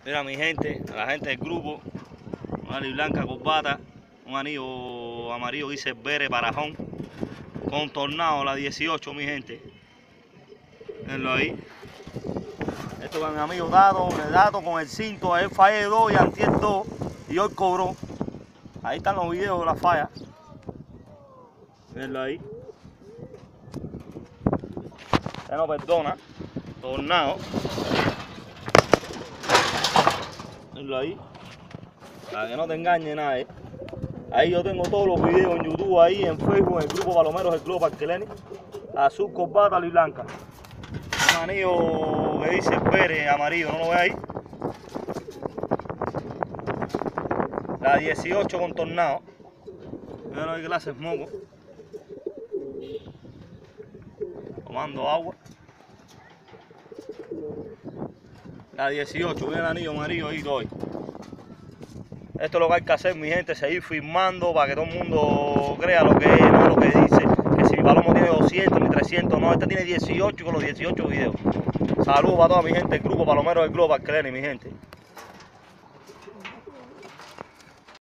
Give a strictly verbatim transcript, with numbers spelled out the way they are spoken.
Mira mi gente, la gente del grupo, una ali blanca corbata, un anillo amarillo que dice Bere Parajón, con tornado la dieciocho mi gente. Venlo ahí. Esto es un amigo Dato, el Dato con el cinto, él fallé dos y antier dos y hoy cobró. Ahí están los videos de la falla. Venlo ahí. Se no perdona. Tornado. Venlo ahí. Para que no te engañe nadie. Ahí yo tengo todos los videos en YouTube, ahí en Facebook, en el grupo Palomeros, el Club Parqueleni. Azul, corbata, y blanca. Un anillo que dice Pérez amarillo, ¿no lo ves ahí? La dieciocho con tornado. Mira qué clase es moco. Tomando agua. La dieciocho, viene el anillo amarillo ahí doy. Esto es lo que hay que hacer, mi gente, seguir filmando para que todo el mundo crea lo que es, no lo que dice. Que si mi palomo tiene doscientos ni trescientos, no, este tiene dieciocho con los dieciocho videos. Saludos para toda mi gente, el grupo Palomeros del Club Parqueleni, mi gente.